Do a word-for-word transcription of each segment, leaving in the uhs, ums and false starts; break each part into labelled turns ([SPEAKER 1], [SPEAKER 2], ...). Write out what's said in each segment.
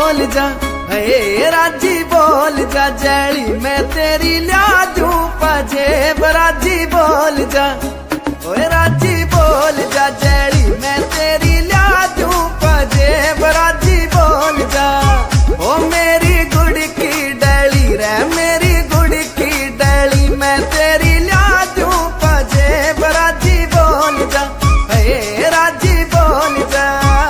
[SPEAKER 1] बोल जा, हे राजी बोल जा, जैली मैं तेरी लिया दूं पजेब, राजी बोल जा, ओए राजी बोल जा, जैली मैं तेरी लिया दूं पजेब, राजी बोल जा। ओ मेरी गुड़ की डली रे, मेरी गुड़ की डली मैं तेरी लिया दूं पजेब, राजी बोल जा, हे राजी बोल जा।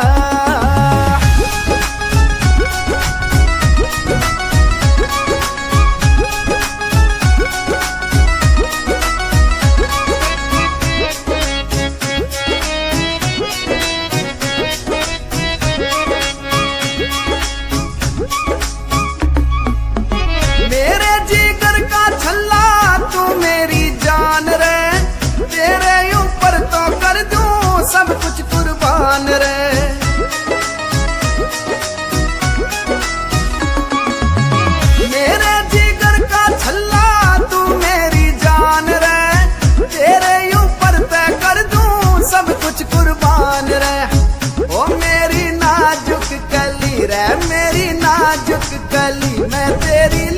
[SPEAKER 1] सब कुछ कुर्बान रे, मेरे जिगर का छल्ला तू मेरी जान रे, तेरे ऊपर तय कर दूं सब कुछ कुर्बान रे। ओ मेरी नाजुक कली रे, मेरी नाजुक कली मैं तेरी